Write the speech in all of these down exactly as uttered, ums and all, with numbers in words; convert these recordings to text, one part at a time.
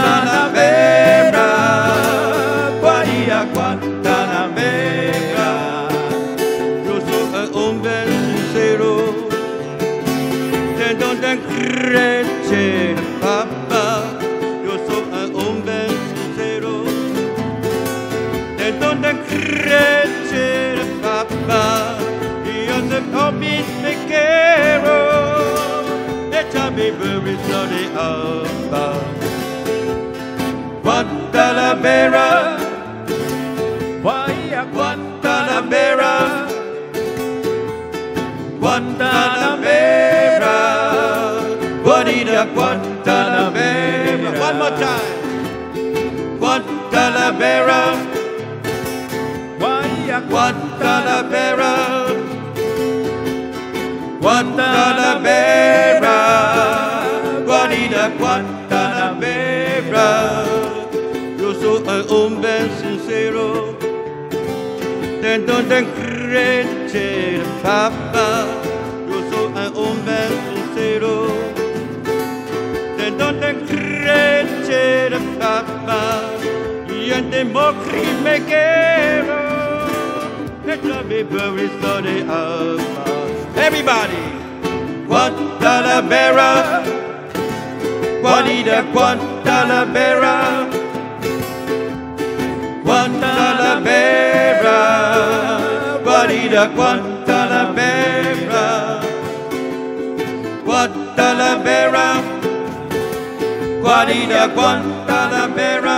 Guantanamera, Guarida Guantanamera. Yo soy un hombre sincero, de donde crece papá. Yo soy un hombre sincero, de donde crece papá. Y yo soy un hombre quiero. Me very sorry about Guantanamera, Bahia Guantanamera, Guantanamera, Guarida Guantanamera. One more time. Guantanamera, Bahia Guantanamera, Guantanamera, Guarida Guantanamera. Yo soy un hombre sincero, de donde crece papá. Yo soy un hombre sincero, de donde crece papá. Y en democracia me quiero, let me very sorry about. Everybody, Guantanamera, Guarida Guantanamera, Guantanamera, Guarida Guantanamera, Guantanamera, Guarida Guantanamera,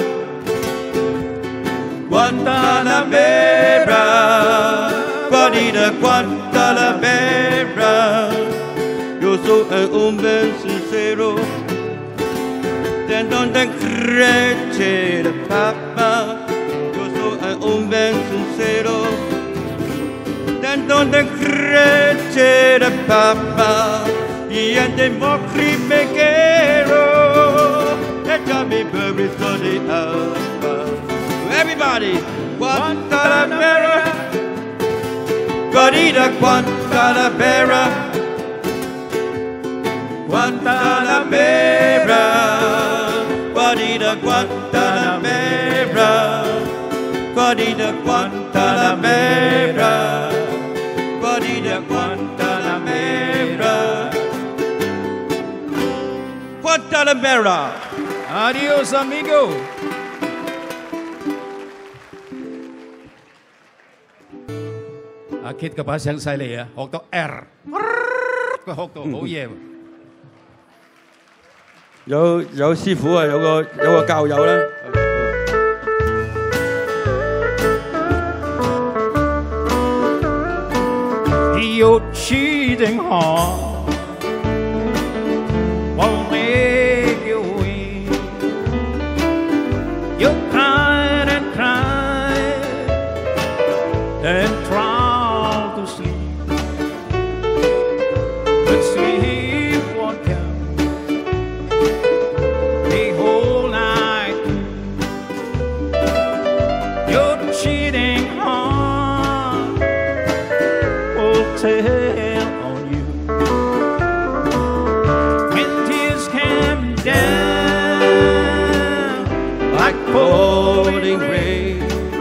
Guantanamera, Guarida Guantanamera. Yo soy un hombre sincero, de donde crece papá. Yo soy un hombre sincero, de donde crece papá. Y en democracia me quiero, let me very sorry about. Everybody, Guantanamera, Guarida Guantanamera, Guantanamera, Guarida Guantanamera, Guarida Guantanamera, Guarida Guantanamera, Guantanamera. Adios, amigo. À,คิดกับภาษาเสียงไซเลยอะหกตัว R ก็หกตัว好嘢。 有有師傅啊，有個有個教友咧。 有氣定好，我沒有為，有 cried and cried and tried to sleep, but sleep won't come the whole night. Your cheating heart will tell on you when tears came down like pouring rain.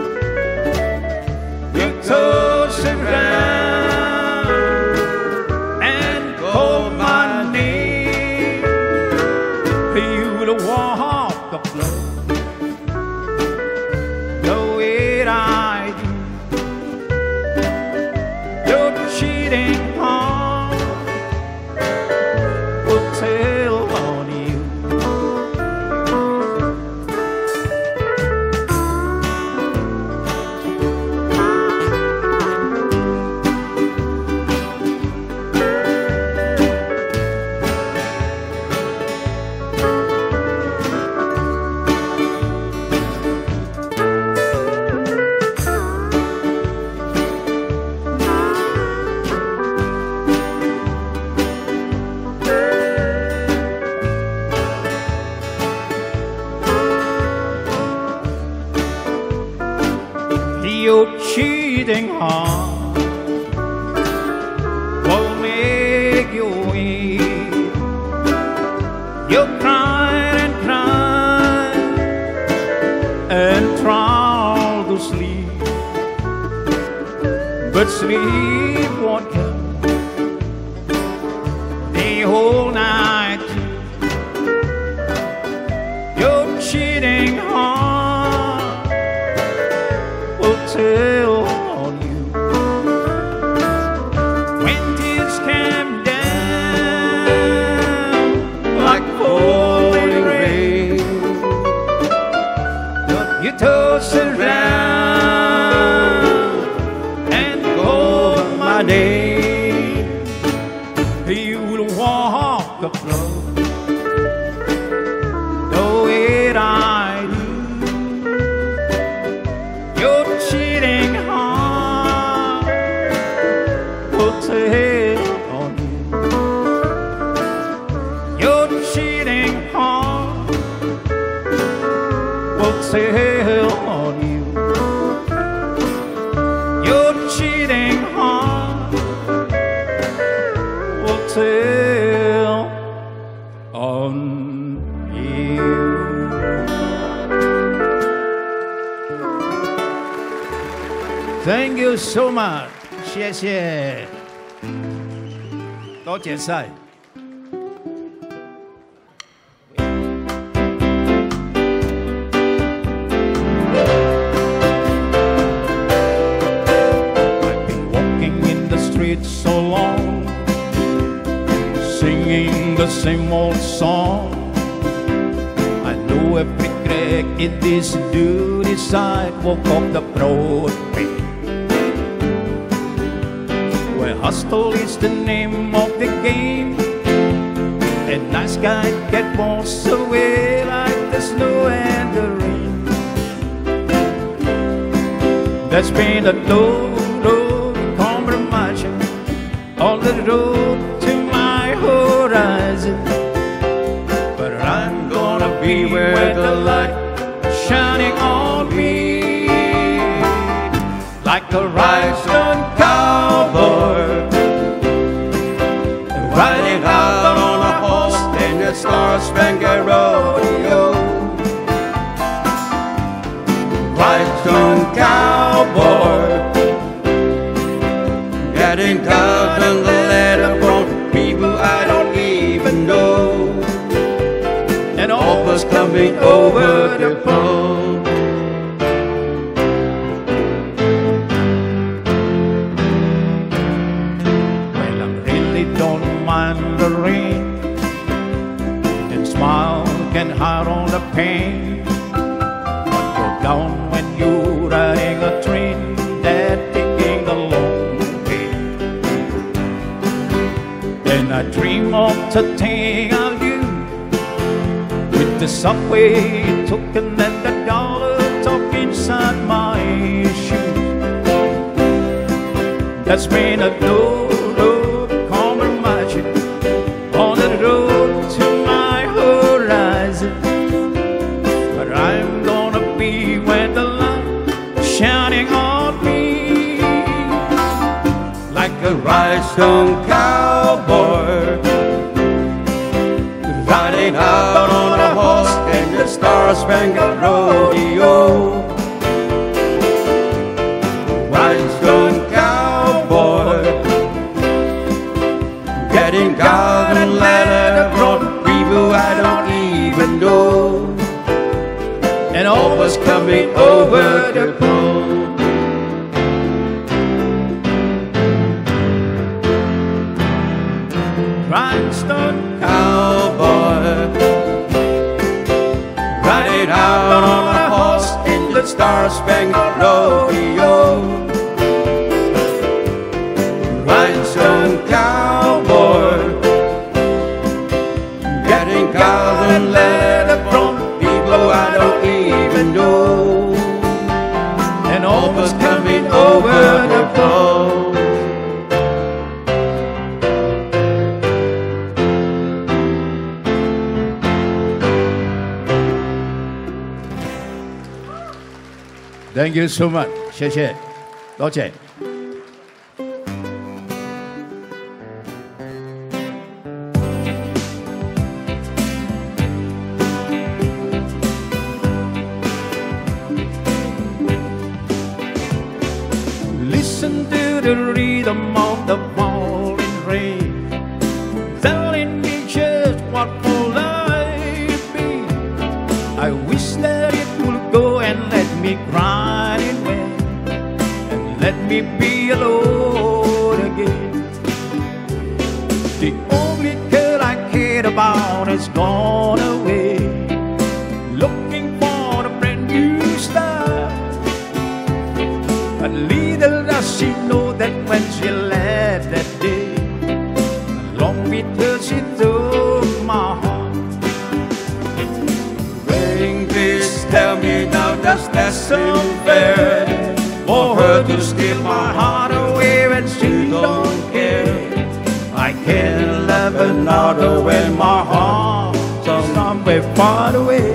You toss around and call my name. You the walk of love the way I do. Your cheating heart will tell on you. Your cheating heart will make you weep. You cried and cried sleepwalker the whole night. Your cheating heart will tell on you when tears came down like falling rain. You toss around and call my name. You will walk the floor the way I do. Your cheating heart will tell on you. Your cheating heart will tell on you. Your cheating heart will tell on you. Thank you so much. 谢谢，多谢晒。So long, singing the same old song. I know every crack in this dirty sidewalk of the Broadway, where hustle is the name of the game, and nice guy get washed away like the snow and the rain. There's been a low, low compromise on the road to my horizon, but I'm gonna be where the light shining on me, like a rhinestone cowboy riding out on a horse in the star-spangled rodeo. Rhinestone cowboy getting caught on the ladder from people I don't even know, and offers coming over the phone. Well, I really don't mind the rain, and smile can hide all the pain. But you're down when you're riding a train that taking the long way. And I dream of the thing I'll do with the subway token and the dollar tucked inside my shoe. That's been a low, low compromise on the road to my horizon, but I'm gonna be where the light shining on me, like a rhinestone cowboy riding out on a horse in the star-spangled rodeo. Rhinestone cowboy getting caught and ladder from people I don't even know, and offers coming over the phone. Rhinestone cowboy riding out on a horse in the star-spangled rodeo. Rhinestone cowboy getting caught and ladder from people I don't even know, and offers coming over the phone. Thank you so much， 谢谢，多谢。Listen to the wish that it would go and let me cry away, and let me be alone again. The only girl I cared about has gone away, looking for a brand new start. But little does she know that when she left that day, along with her she took my heart. Rain, please tell me now, does that seem fair? For her to steal my heart away when she don't care. I can't love another when my heart's somewhere far away.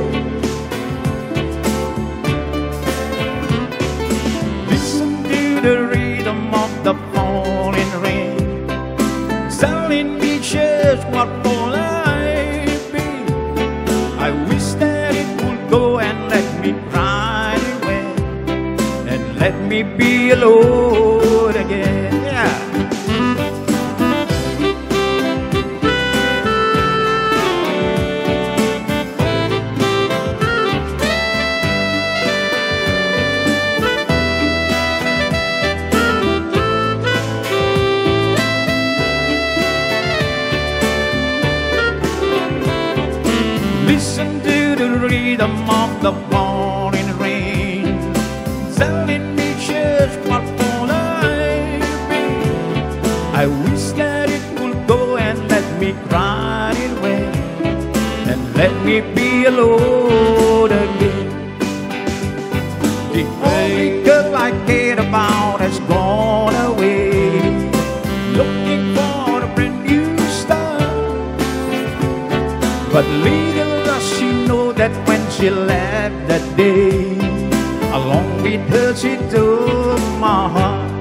Listen to the rhythm of the falling rain, telling me just what will I be. I wish that it would go and let me cry away, and let me be alone again. Yeah. Listen to the rhythm of the falling rain, telling me just what will I be. I wish that it would go and let me cry away, and let me be alone again. The only girl I cared about has gone away, looking for a brand new start. But little does she know that when she left that day, along with her she took my heart.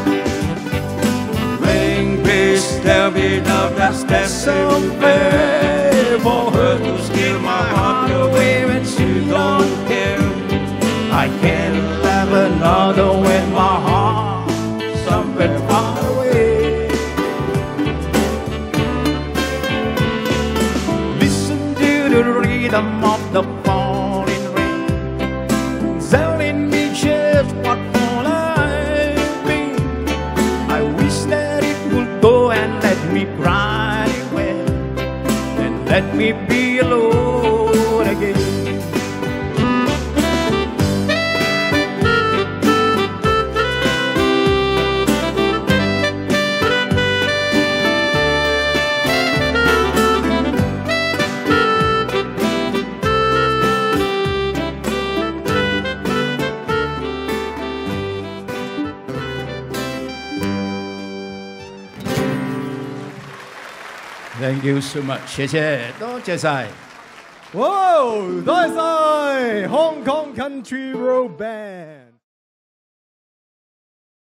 Rain, please tell me now, does that seem fair? For her to steal my heart away when she don't care. I can't love another when my heart's somewhere far away. Listen to the rhythm of the falling rain, telling me just what will I be. I wish that it would go and let me cry away, and let me be alone again. Thank you so much， 謝謝，多謝晒。 哇，多謝晒 Hong Kong Country Road Band。